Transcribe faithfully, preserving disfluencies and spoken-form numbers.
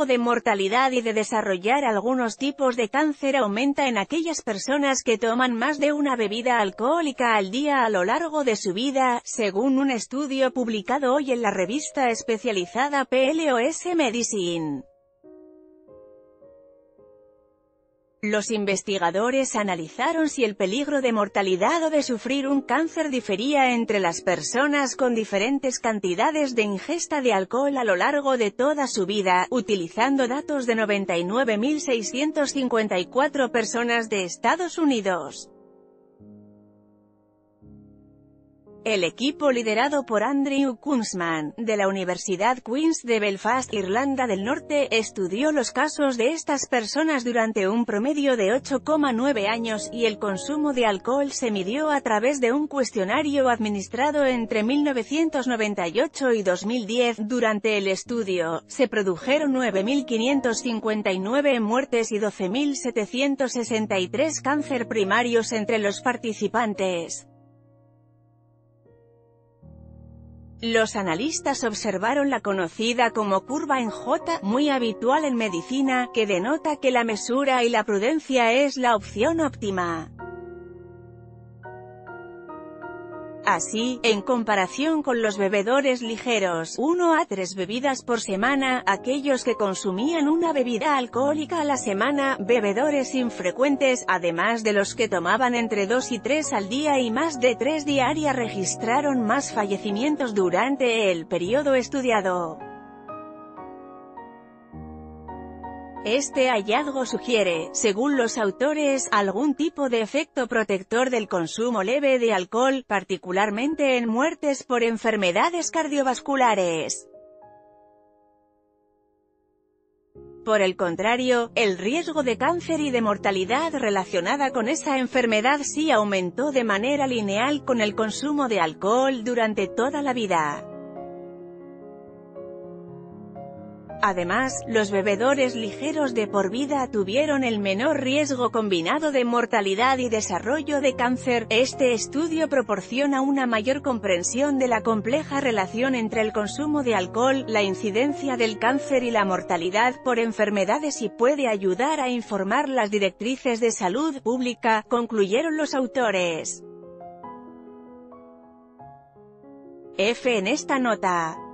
riesgo de mortalidad y de desarrollar algunos tipos de cáncer aumenta en aquellas personas que toman más de una bebida alcohólica al día a lo largo de su vida, según un estudio publicado hoy en la revista especializada P L O S Medicine. Los investigadores analizaron si el peligro de mortalidad o de sufrir un cáncer difería entre las personas con diferentes cantidades de ingesta de alcohol a lo largo de toda su vida, utilizando datos de noventa y nueve mil seiscientas cincuenta y cuatro personas de Estados Unidos. El equipo liderado por Andrew Kunzman, de la Universidad Queen's de Belfast, Irlanda del Norte, estudió los casos de estas personas durante un promedio de ocho coma nueve años, y el consumo de alcohol se midió a través de un cuestionario administrado entre mil novecientos noventa y ocho y dos mil diez. Durante el estudio, se produjeron nueve mil quinientas cincuenta y nueve muertes y doce mil setecientos sesenta y tres cáncer primarios entre los participantes. Los analistas observaron la conocida como curva en J, muy habitual en medicina, que denota que la mesura y la prudencia es la opción óptima. Así, en comparación con los bebedores ligeros, uno a tres bebidas por semana, aquellos que consumían una bebida alcohólica a la semana, bebedores infrecuentes, además de los que tomaban entre dos y tres al día y más de tres diarias, registraron más fallecimientos durante el periodo estudiado. Este hallazgo sugiere, según los autores, algún tipo de efecto protector del consumo leve de alcohol, particularmente en muertes por enfermedades cardiovasculares. Por el contrario, el riesgo de cáncer y de mortalidad relacionada con esa enfermedad sí aumentó de manera lineal con el consumo de alcohol durante toda la vida. Además, los bebedores ligeros de por vida tuvieron el menor riesgo combinado de mortalidad y desarrollo de cáncer. Este estudio proporciona una mayor comprensión de la compleja relación entre el consumo de alcohol, la incidencia del cáncer y la mortalidad por enfermedades y puede ayudar a informar las directrices de salud pública, concluyeron los autores. F en esta nota.